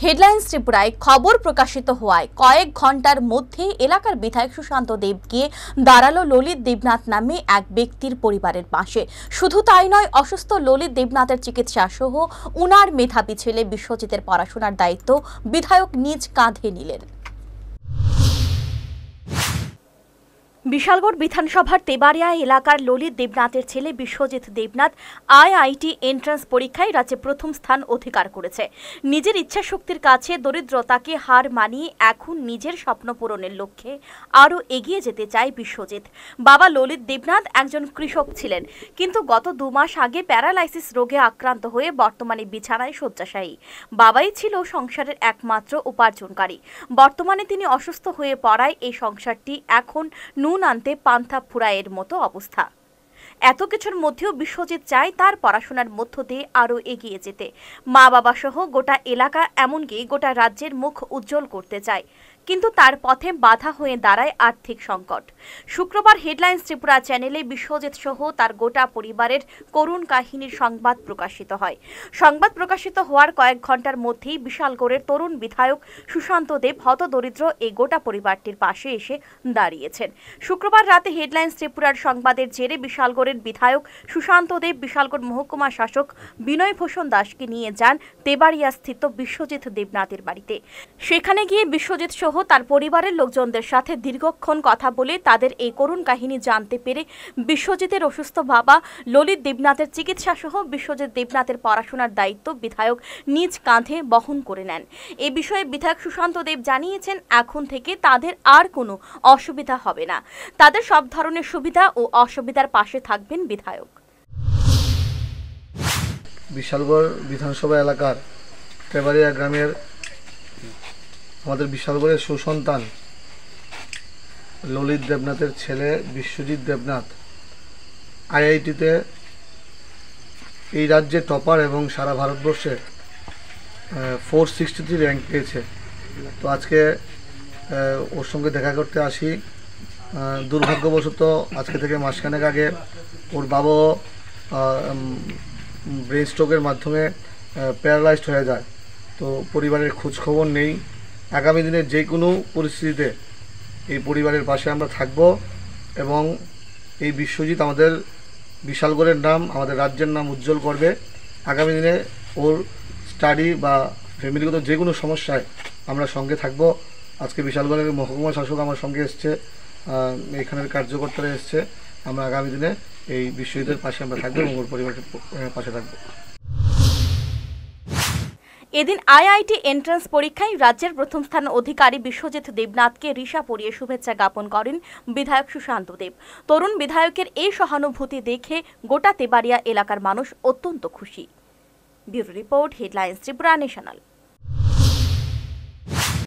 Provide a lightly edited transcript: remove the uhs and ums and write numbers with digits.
Headlines ত্রিপুরায় খবর প্রকাশিত হওয়ায় কয়েক ঘন্টার মধ্যে এলাকার বিধায়ক সুশান্ত দেব গিয়ে দাঁড়ালো ললিত দেবনাথ নামে এক ব্যক্তির পরিবারের পাশে। শুধু তাই নয়, অসুস্থ ললিত দেবনাথের চিকিৎসা সহ উনার মেধাবী ছেলে বিশ্বজিতের পড়াশোনার দায়িত্ব বিধায়ক নিজ কাঁধে নিলেন। বিশালগড় বিধানসভার তেবাড়িয়া এলাকার ললিত দেবনাথের ছেলে বিশ্বজিৎ দেবনাথ আইআইটি এন্ট্রান্স পরীক্ষায় রাজ্যে প্রথম স্থান অধিকার করেছে। নিজের ইচ্ছাশক্তির কাছে দরিদ্রতাকে হার মানিয়ে এখন নিজের স্বপ্ন পূরণের লক্ষ্যে আরও এগিয়ে যেতে চায় বিশ্বজিৎ। বাবা ললিত দেবনাথ একজন কৃষক ছিলেন, কিন্তু গত 2 মাস আগে প্যারালাইসিস রোগে আক্রান্ত হয়ে বর্তমানে বিছানায় শয্যাশায়ী। বাবাই ছিল সংসারের একমাত্র উপার্জনকারী। বর্তমানে তিনি অসুস্থ হয়ে পড়ায় এই সংসারটি এখন নুন আনতে পান্থা ফুরায়ের মতো অবস্থা। এত কিছুর মধ্যেও বিশ্বজিৎ চায় তার পড়াশোনার মধ্য দিয়ে আরও এগিয়ে যেতে। মা বাবা সহ গোটা এলাকা এমনকি গোটা রাজ্যের মুখ উজ্জ্বল করতে চায়, কিন্তু তার পথে বাধা হয়ে দাঁড়ায় আর্থিক সংকট। শুক্রবার হেডলাইন্স ত্রিপুরা চ্যানেলে বিশ্বজিৎ সহ তার গোটা পরিবারের করুণ কাহিনীর সংবাদ প্রকাশিত হয়। সংবাদ প্রকাশিত হওয়ার কয়েক ঘন্টার মধ্যেই বিশালগড়ের তরুণ বিধায়ক সুশান্ত দেব হতদরিদ্র এই গোটা পরিবারটির পাশে এসে দাঁড়িয়েছেন। শুক্রবার রাতে হেডলাইন্স ত্রিপুরার সংবাদের জেরে বিশালগড়ের বিধায়ক সুশান্ত দেব বিশালগড় মহকুমা শাসক বিনয় ভূষণ দাসকে নিয়ে যান তেবাড়িয়া স্থিত বিশ্বজিৎ দেবনাথের বাড়িতে। সেখানে গিয়ে বিশ্বজিৎ সহ তার পরিবারের লোকজনদের সাথে দীর্ঘক্ষণ কথা বলে তাদের এই করুণ কাহিনী জানতে পেরে বিশ্বজিতের অসুস্থ বাবা ললিত দেবনাথের চিকিৎসা সহ বিশ্বজিৎ দেবনাথের পড়াশোনার দায়িত্ব বিধায়ক নিজ কাঁধে বহন করে নেন। এ বিষয়ে বিধায়ক সুশান্ত দেব জানিয়েছেন, এখন থেকে তাদের আর কোনো অসুবিধা হবে না। তাদের সব ধরনের সুবিধা ও অসুবিধার পাশে থাকবেন বিধায়ক। বিশালগড় বিধানসভা এলাকার তেবাড়িয়া গ্রামের আমাদের বিশালগড়ের সুসন্তান ললিত দেবনাথের ছেলে বিশ্বজিৎ দেবনাথ আইআইটিতে এই রাজ্যে টপার এবং সারা ভারতবর্ষে 463 র্যাঙ্ক পেয়েছে। তো আজকে ওর সঙ্গে দেখা করতে আসি। দুর্ভাগ্যবশত আজকে থেকে মাসখানেক আগে ওর বাবা ব্রেন স্ট্রোকের মাধ্যমে প্যারালাইজড হয়ে যায়। তো পরিবারের খোঁজখবর নেই। আগামী দিনে যে কোনো পরিস্থিতিতে এই পরিবারের পাশে আমরা থাকব এবং এই বিশ্বজিৎ আমাদের বিশালগড়ের নাম, আমাদের রাজ্যের নাম উজ্জ্বল করবে। আগামী দিনে ওর স্টাডি বা ফ্যামিলিগত যে কোনো সমস্যায় আমরা সঙ্গে থাকব। আজকে বিশালগড়ের মহকুমা শাসক আমার সঙ্গে এসছে, এখানের কার্যকর্তারা এসছে। আমরা আগামী দিনে এই বিশ্বজিতের পাশে আমরা থাকবো এবং ওর পরিবারের পাশে থাকবো। এদিন আইআইটি এন্ট্রান্স পরীক্ষায় রাজ্যের প্রথম স্থান অধিকারী বিশ্বজিৎ দেবনাথকে রিশা পরিয়ে শুভেচ্ছা জ্ঞাপন করেন বিধায়ক সুশান্ত দেব। তরুণ বিধায়কের এই সহানুভূতি দেখে গোটা তেবাড়িয়া এলাকার মানুষ অত্যন্ত খুশি। Bureau report, headlines Tripura national.